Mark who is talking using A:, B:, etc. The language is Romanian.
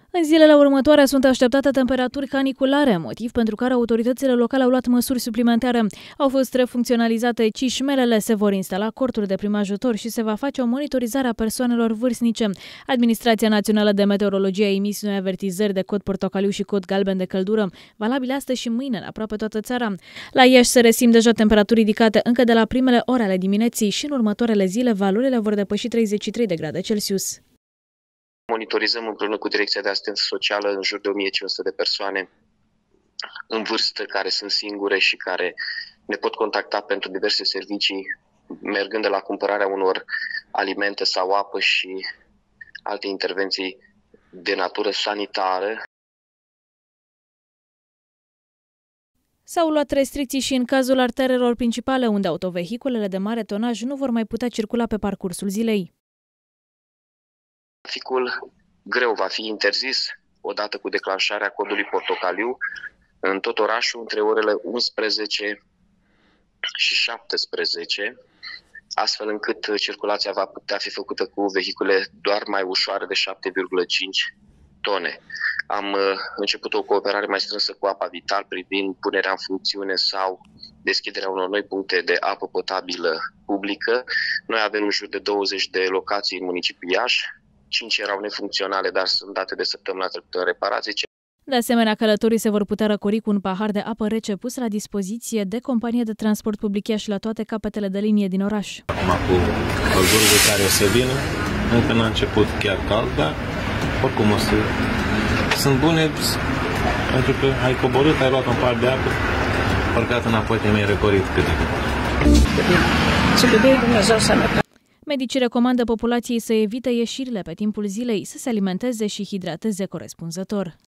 A: În zilele următoare sunt așteptate temperaturi caniculare, motiv pentru care autoritățile locale au luat măsuri suplimentare. Au fost refuncționalizate cișmelele, se vor instala corturi de prim ajutor și se va face o monitorizare a persoanelor vârstnice. Administrația Națională de Meteorologie a emis noi avertizări de cod portocaliu și cod galben de căldură, valabile astăzi și mâine în aproape toată țara. La Iași se resimt deja temperaturi ridicate încă de la primele ore ale dimineții și în următoarele zile valorile vor depăși 33 de grade Celsius.
B: Monitorizăm împreună cu Direcția de Asistență Socială în jur de 1500 de persoane în vârstă care sunt singure și care ne pot contacta pentru diverse servicii, mergând de la cumpărarea unor alimente sau apă și alte intervenții de natură sanitară.
A: S-au luat restricții și în cazul arterelor principale, unde autovehiculele de mare tonaj nu vor mai putea circula pe parcursul zilei.
B: Traficul greu va fi interzis odată cu declanșarea codului portocaliu în tot orașul între orele 11 și 17, astfel încât circulația va putea fi făcută cu vehicule doar mai ușoare de 7,5 tone. Am început o cooperare mai strânsă cu Apa Vital privind punerea în funcțiune sau deschiderea unor noi puncte de apă potabilă publică. Noi avem în jur de 20 de locații în municipiul Iași. 5 erau nefuncționale, dar sunt date de săptămâna trecută în reparație.
A: De asemenea, călătorii se vor putea răcori cu un pahar de apă rece pus la dispoziție de companie de transport public Iași la toate capetele de linie din oraș.
C: Acum cu căldurul care o să vină, încă n-a început chiar cald, dar oricum sunt bune pentru că ai coborât, ai luat un pahar de apă, parcat înapoi te-ai răcorit cât de cât.
A: Medicii recomandă populației să evite ieșirile pe timpul zilei, să se alimenteze și hidrateze corespunzător.